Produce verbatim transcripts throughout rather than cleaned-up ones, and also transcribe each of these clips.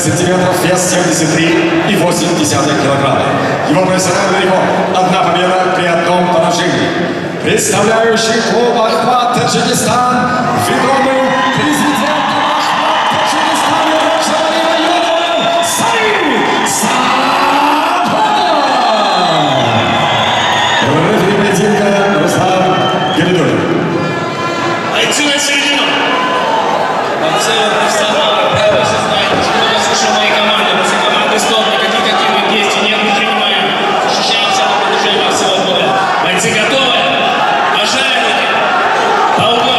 сантиметров, вес семьдесят три и восемь десятых килограмма. Его профессиональный рекорд – одна победа при одном поражении. Представляющий клуб «Ахмат Таджикистан», ведомый президент «Ахмат Таджикистана» Рашади района Саид Сабанов. Рефери поединка Руслан Галидуллин. Бойцы на середину. Бойцы профессионалы, правда, все знаете, что я слышал моей команды. После команды стоп, никаких активных действий нет, мы принимаем. Защищаемся на протяжении всего боя. Бойцы готовы? Пожали руки. По углам.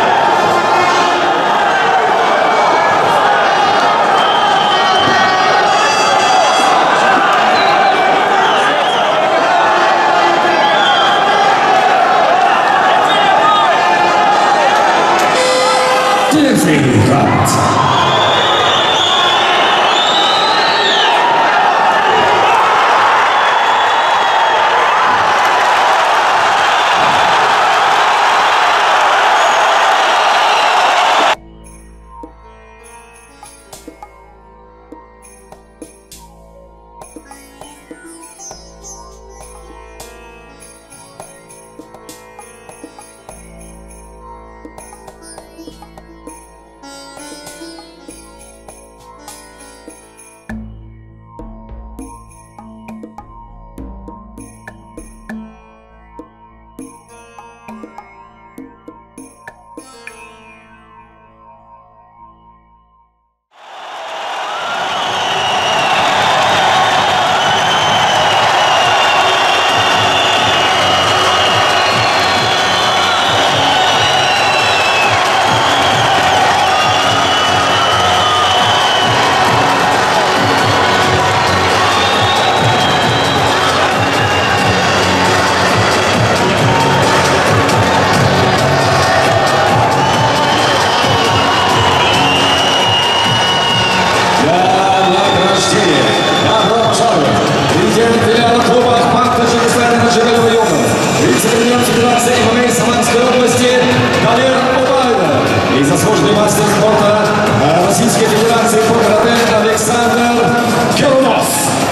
Заслуженный мастер спорта Российской Федерации по карате Александр Керунов.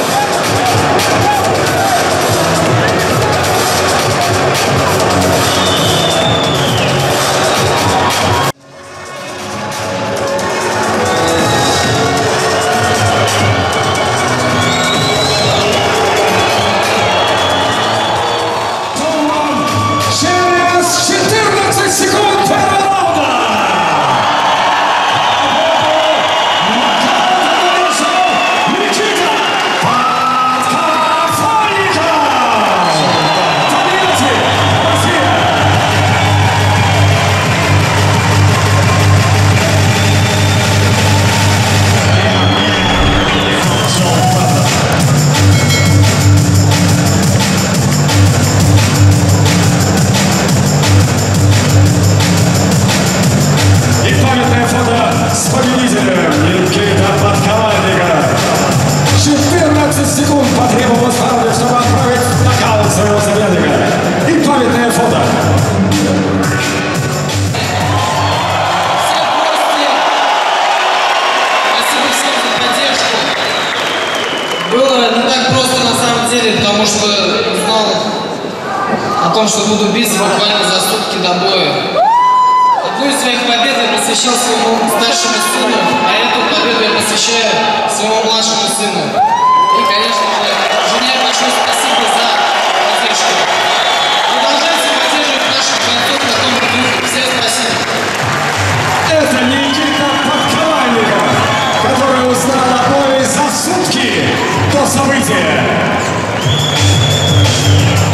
Через четырнадцать секунд первого раунда. С победителем Никита Подкованника. четырнадцать секунд потребовалось Фарде, чтобы отправить в нокаут своего соперника. И памятное фото. Всем гости. Спасибо всем за поддержку. Было не так просто на самом деле, потому что узнал о том, что буду биться буквально за сутки до боя. Одну из своих побед я посвящал своему старшему сыну, а эту победу я посвящаю своему младшему сыну. И, конечно же, жене большое спасибо за поддержку. Продолжайте поддерживать наших бойцов на том духе. Всем спасибо. Это Никита Подкованника, который узнал о бое за сутки до события.